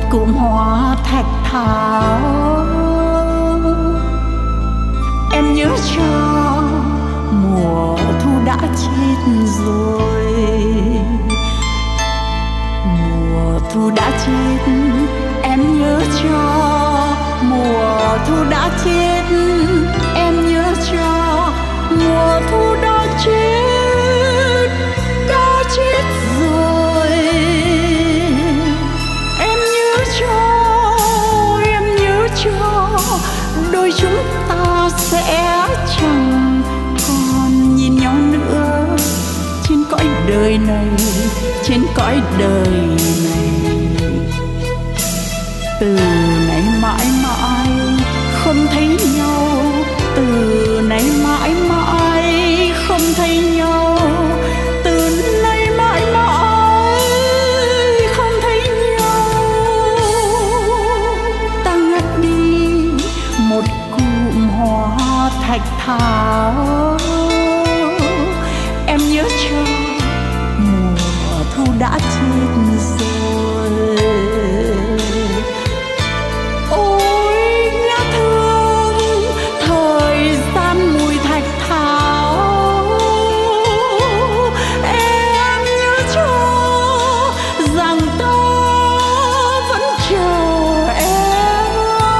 cụm hoa thạch thảo. Em nhớ cho mùa thu đã chết rồi, mùa thu đã chết. Em nhớ cho mùa thu đã chết, em nhớ cho mùa thu đã chết, đã chết rồi. Em nhớ cho đôi chúng ta sẽ chẳng còn nhìn nhau nữa trên cõi đời này, trên cõi đời này. Từ nay mãi mãi không thấy nhau, từ nay mãi mãi không thấy nhau, từ nay mãi mãi không thấy nhau. Ta ngắt đi một cụm hoa thạch thảo. Em nhớ cho mùa thu đã chết rồi. Ôi nhớ thương thời gian mùi thạch thảo. Em nhớ cho rằng ta vẫn chờ em.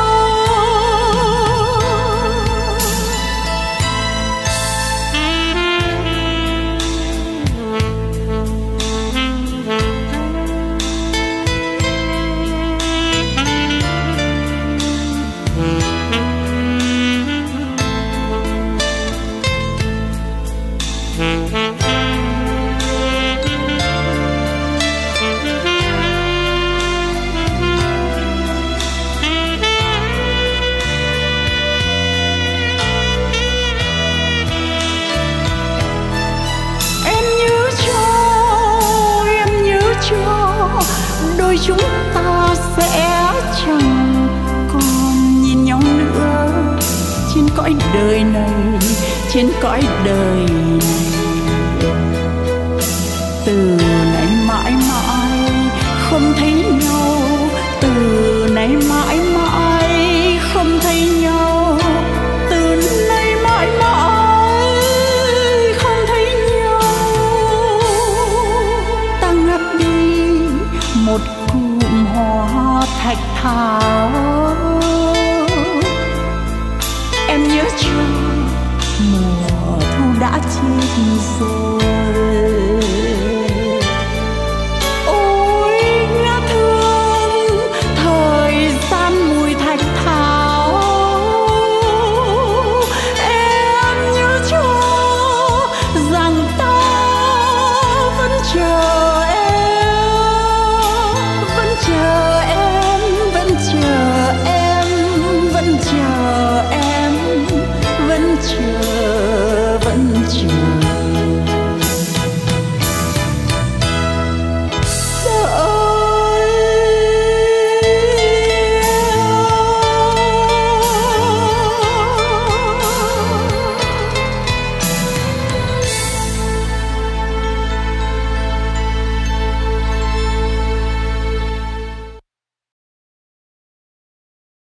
Đôi chúng ta sẽ chẳng còn nhìn nhau nữa trên cõi đời này, trên cõi đời này. Từ nay mãi mãi không thấy nhau, từ nay mãi mãi không thấy nhau, từ nay mãi mãi không thấy nhau. Ta ngắt đi một cụm hoa thạch thảo. Em nhớ cho mùa thu đã chết rồi.